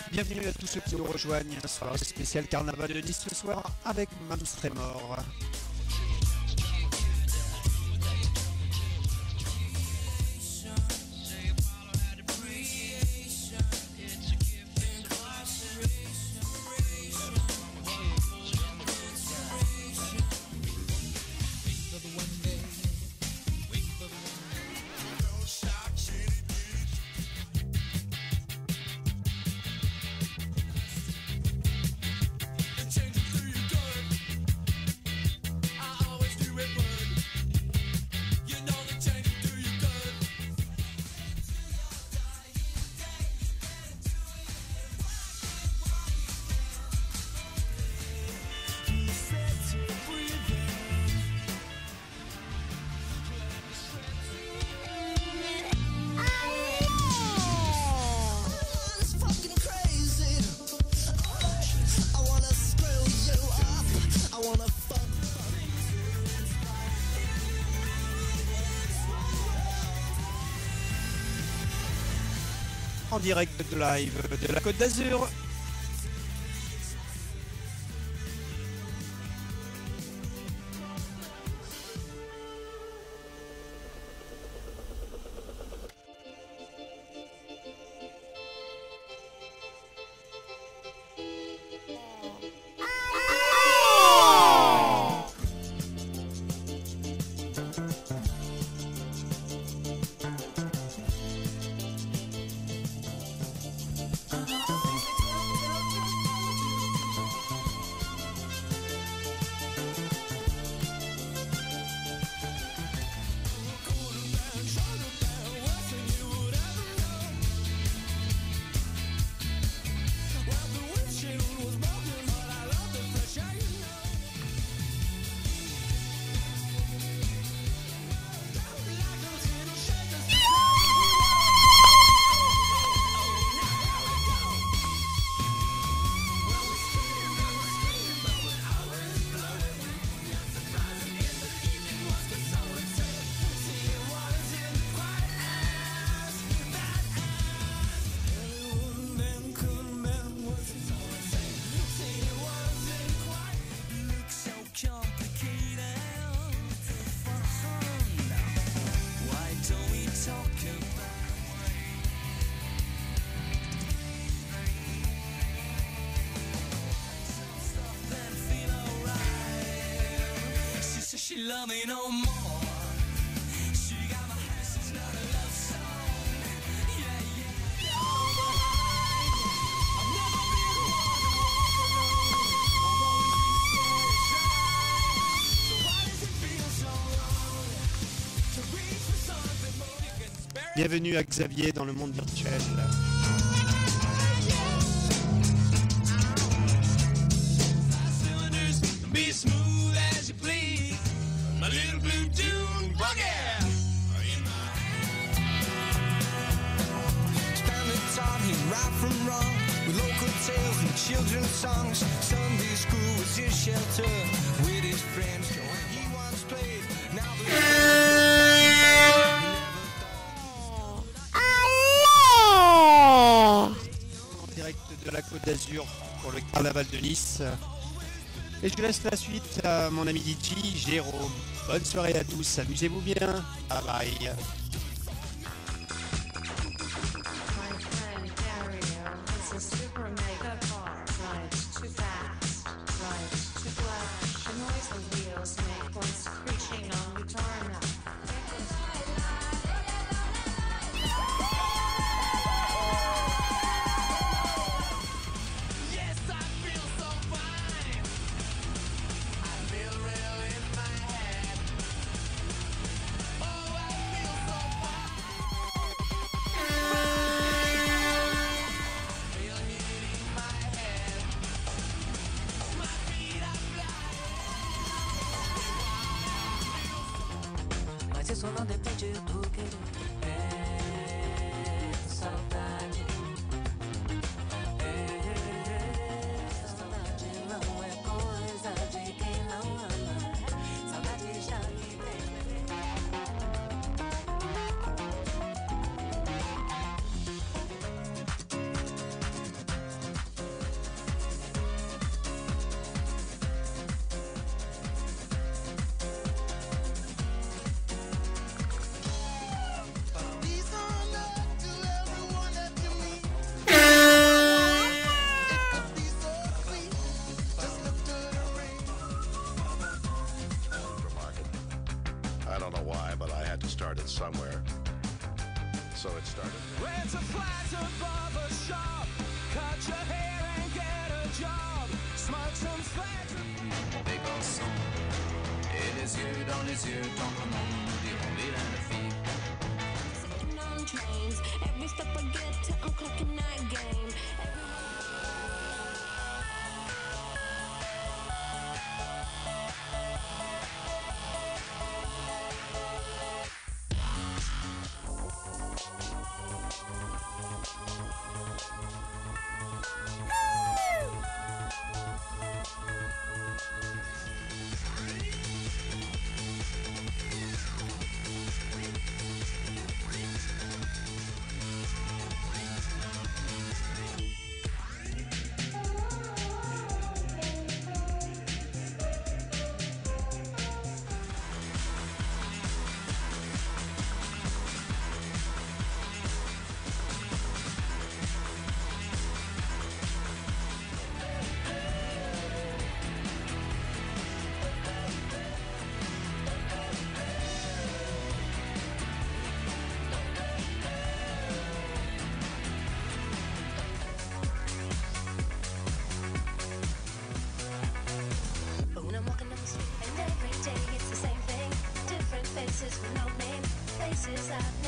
Bienvenue à tous ceux qui nous rejoignent. Soirée spéciale Carnaval de Nice ce soir avec Mams Trémor. En direct de live de la Côte d'Azur. She love me no more. She got my hands, it's not a love song. Yeah, yeah. I've never been one to walk alone. I've always been scared to try. So why does it feel so wrong to reach for something more you can spare? Bienvenue à Xavier dans le monde virtuel. Be smooth as you please. My little blue June buggy in my Spanish taught him right from wrong with local tales and children's songs. Sunday school was his shelter with his friends. When he once played, now En direct de la Côte d'Azur pour le Carnaval de Nice. Et je laisse la suite à mon ami DJ Jérôme. Bonne soirée à tous, amusez-vous bien. Bye bye. Mas isso não depende do querer. É saudade. Saudade não é coisa de quem não ama. Saudade já me tem. So it started. Rent a flat above a shop, cut your hair and get a job, smoke some flat. Des garçons et les yeux dans les yeux, tant que le monde nous diront vilain de fille. Sitting on trains, every step I get to, I'm clocking that game. But when I'm walking down the street, and every day it's the same thing. Different faces with no name, faces I've